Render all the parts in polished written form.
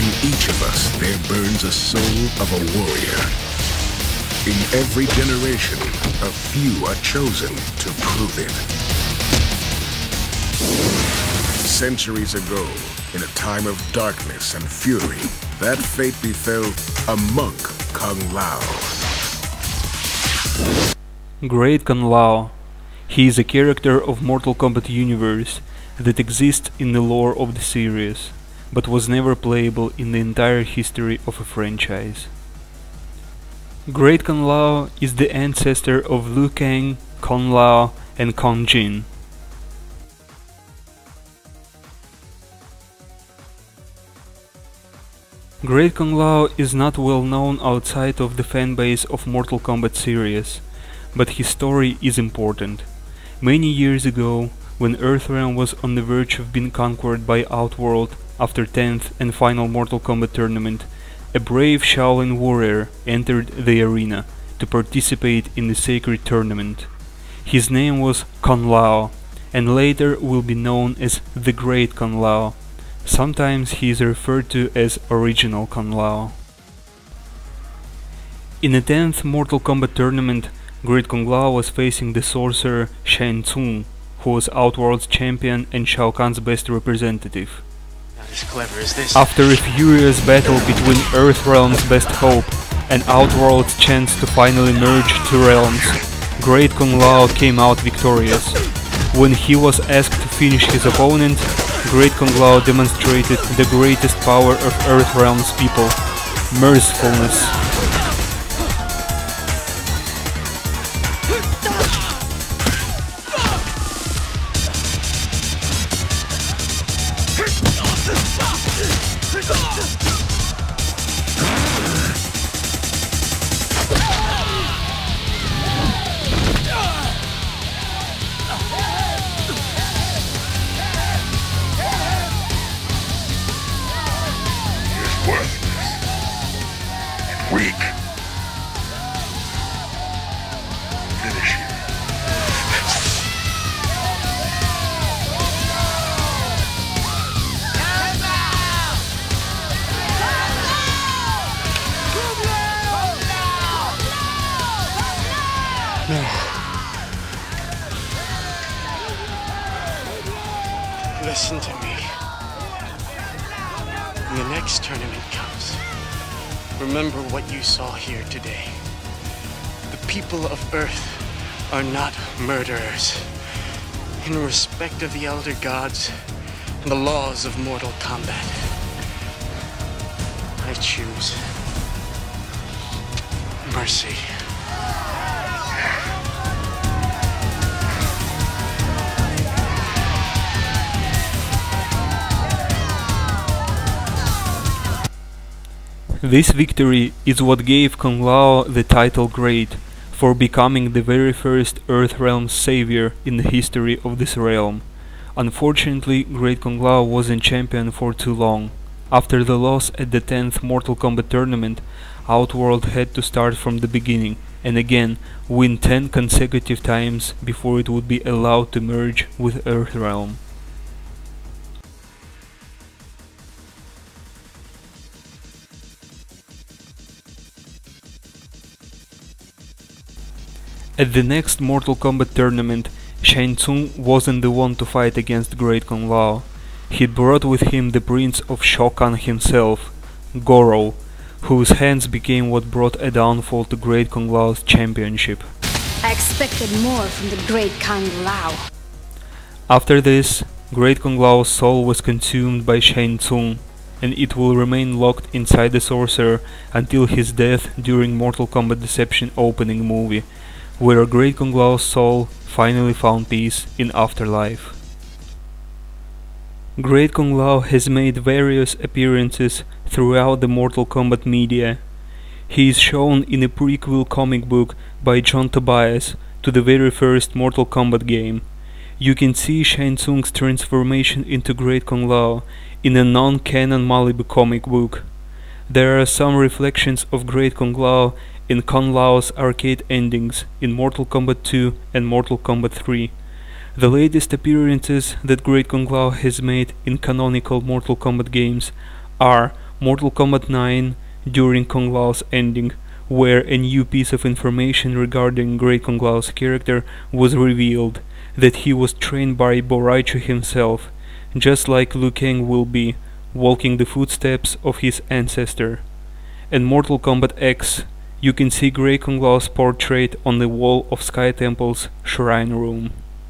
In each of us, there burns a soul of a warrior. In every generation, a few are chosen to prove it. Centuries ago, in a time of darkness and fury, that fate befell a monk, Kung Lao. Great Kung Lao. He is a character of Mortal Kombat universe that exists in the lore of the series, but was never playable in the entire history of a franchise. Great Kung Lao is the ancestor of Liu Kang, Kung Lao, and Kung Jin. Great Kung Lao is not well known outside of the fanbase of Mortal Kombat series, but his story is important. Many years ago, when Earthrealm was on the verge of being conquered by Outworld after 10th and final Mortal Kombat tournament, a brave Shaolin warrior entered the arena to participate in the sacred tournament. His name was Kung Lao, and later will be known as the Great Kung Lao. Sometimes he is referred to as Original Kung Lao. In the 10th Mortal Kombat tournament, Great Kung Lao was facing the sorcerer Shang Tsung, who was Outworld's champion and Shao Kahn's best representative. Not as clever as this. After a furious battle between Earthrealm's best hope and Outworld's chance to finally merge two realms, Great Kung Lao came out victorious. When he was asked to finish his opponent, Great Kung Lao demonstrated the greatest power of Earthrealm's people: mercifulness. Weak. Finish him. No. Listen to me. When the next tournament comes, remember what you saw here today. The people of Earth are not murderers. In respect of the Elder Gods and the laws of Mortal Kombat, I choose mercy. This victory is what gave Kung Lao the title Great, for becoming the very first Earthrealm's savior in the history of this realm. Unfortunately, Great Kung Lao wasn't champion for too long. After the loss at the 10th Mortal Kombat tournament, Outworld had to start from the beginning, and again win 10 consecutive times before it would be allowed to merge with Earthrealm. At the next Mortal Kombat tournament, Shang Tsung wasn't the one to fight against Great Kung Lao. He brought with him the prince of Shao Kahn himself, Goro, whose hands became what brought a downfall to Great Kung Lao's championship. I expected more from the Great Kung Lao. After this, Great Kung Lao's soul was consumed by Shang Tsung, and it will remain locked inside the sorcerer until his death during Mortal Kombat Deception opening movie, where Great Kung Lao's soul finally found peace in afterlife. Great Kung Lao has made various appearances throughout the Mortal Kombat media. He is shown in a prequel comic book by John Tobias to the very first Mortal Kombat game. You can see Shang Tsung's transformation into Great Kung Lao in a non-canon Malibu comic book. There are some reflections of Great Kung Lao in Kung Lao's arcade endings in Mortal Kombat 2 and Mortal Kombat 3. The latest appearances that Great Kung Lao has made in canonical Mortal Kombat games are Mortal Kombat 9 during Kung Lao's ending, where a new piece of information regarding Great Kung Lao's character was revealed, that he was trained by Boraicho himself, just like Liu Kang will be, walking the footsteps of his ancestor. In Mortal Kombat X, you can see Great Kung Lao's portrait on the wall of Sky Temple's shrine room.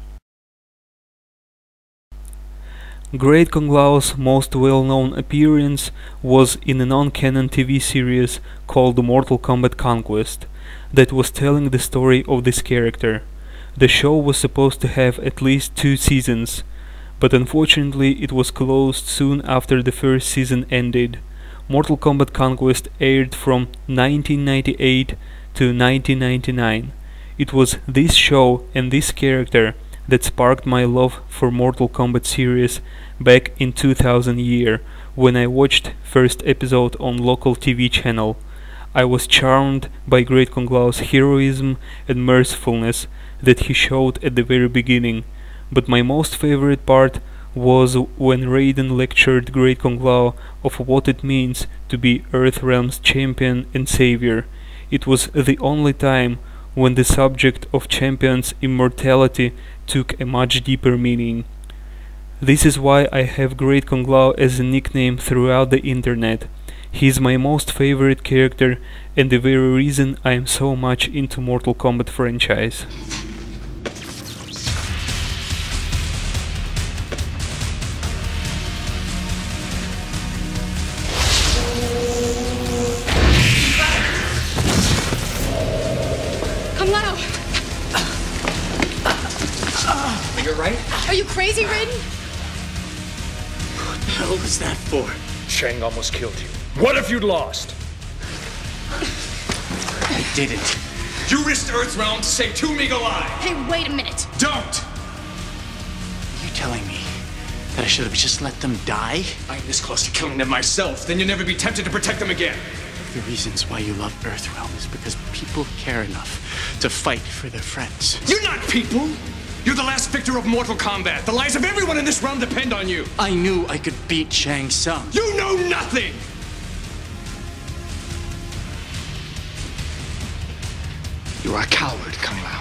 Great Kung Lao's most well-known appearance was in a non-canon TV series called Mortal Kombat Conquest, that was telling the story of this character. The show was supposed to have at least 2 seasons, but unfortunately it was closed soon after the first season ended. Mortal Kombat Conquest aired from 1998 to 1999. It was this show and this character that sparked my love for Mortal Kombat series back in 2000 year, when I watched first episode on local TV channel. I was charmed by Great Kung Lao's heroism and mercifulness that he showed at the very beginning, but my most favorite part was when Raiden lectured Great Kung Lao of what it means to be Earthrealm's champion and savior. It was the only time when the subject of champion's immortality took a much deeper meaning. This is why I have Great Kung Lao as a nickname throughout the internet. He is my most favorite character and the very reason I am so much into Mortal Kombat franchise. Kung Lao! Are you right? Are you crazy, Raiden? What the hell was that for? Shang almost killed you. What if you'd lost? I didn't. You risked Earthrealm to save 2 Meek alive! Hey, wait a minute. Don't! You telling me that I should have just let them die? I'm this close to killing them myself, then you'll never be tempted to protect them again. The reasons why you love Earthrealm is because people care enough to fight for their friends. You're not people! You're the last victor of Mortal Kombat. The lives of everyone in this realm depend on you. I knew I could beat Shang Tsung. You know nothing! You are a coward, Kung Lao.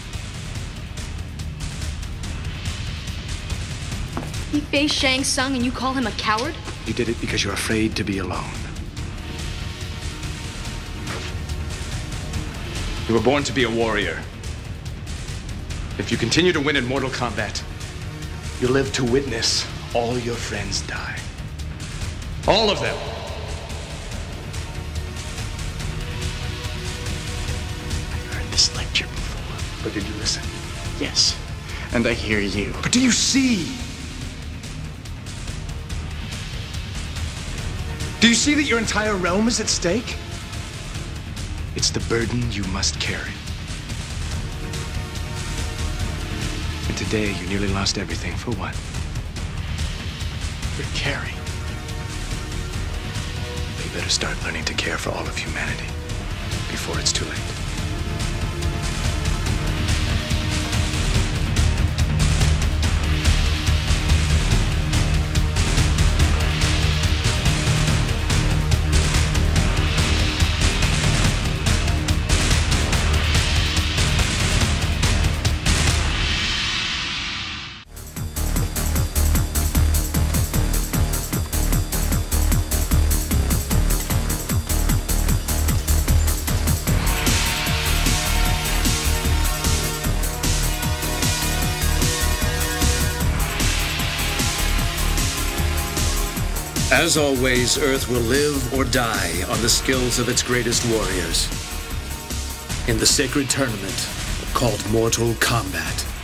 He faced Shang Tsung and you call him a coward? You did it because you're afraid to be alone. You were born to be a warrior. If you continue to win in Mortal Kombat, You live to witness all your friends die. all of them. I've heard this lecture before. But did you listen? Yes, and I hear you. But do you see? Do you see that your entire realm is at stake? It's the burden you must carry. And today, you nearly lost everything for what? For caring. You better start learning to care for all of humanity before it's too late. As always, Earth will live or die on the skills of its greatest warriors in the sacred tournament called Mortal Kombat.